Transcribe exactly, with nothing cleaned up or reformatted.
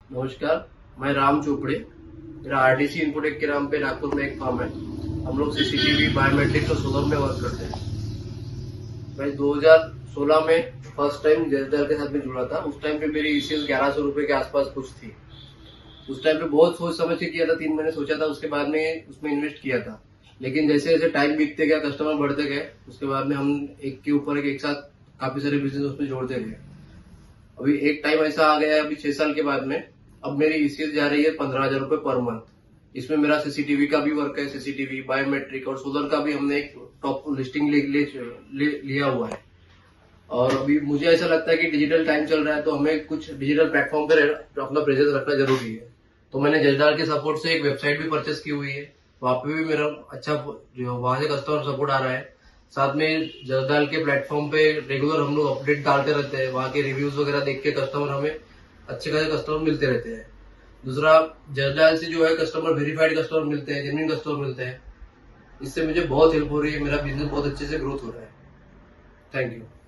नमस्कार, मैं राम चोपड़े। मेरा आरडीसी इन्फोटेक के नाम पे नागपुर में एक फर्म है। हम लोग सीसीटीवी, बायोमेट्रिक और सोलर में वर्क करते हैं। मैं दो हज़ार सोलह में फर्स्ट टाइम जयदल के साथ में जुड़ा था। उस टाइम पे मेरी ईसीएस ग्यारह सौ रुपए के आसपास कुछ थी। उस टाइम पे बहुत सोच समझ के किया था, तीन महीने सोचा था, उसके बाद में उसमें इन्वेस्ट किया था। लेकिन जैसे जैसे टाइम बीतते गया, कस्टमर बढ़ते गए, उसके बाद में हम एक के ऊपर एक, एक साथ काफी सारे बिजनेस उसमें जोड़ते गए। अभी एक टाइम ऐसा आ गया है, अभी छह साल के बाद में अब मेरी ईसीएस जा रही है पंद्रह हजार रुपए पर मंथ। इसमें मेरा सीसीटीवी का भी वर्क है, सीसीटीवी, बायोमेट्रिक और सोलर का भी हमने एक टॉप लिस्टिंग ले, ले, ले, लिया हुआ है। और अभी मुझे ऐसा लगता है कि डिजिटल टाइम चल रहा है, तो हमें कुछ डिजिटल प्लेटफॉर्म पर अपना प्रेजेंस रखना जरूरी है। तो मैंने जजदार के सपोर्ट से एक वेबसाइट भी परचेस की हुई है। वहां पे भी मेरा अच्छा जो वहां से कस्टमर सपोर्ट आ रहा है। साथ में जजदार के प्लेटफॉर्म पे रेगुलर हम लोग अपडेट डालते रहते हैं। वहां के रिव्यूज वगैरह देख के कस्टमर हमें अच्छे खासे कस्टमर मिलते रहते हैं। दूसरा, जजदार से जो है कस्टमर वेरीफाइड कस्टमर मिलते हैं, जेन्युइन कस्टमर मिलते हैं। इससे मुझे बहुत हेल्प हो रही है, मेरा बिजनेस बहुत अच्छे से ग्रोथ हो रहा है। Thank you.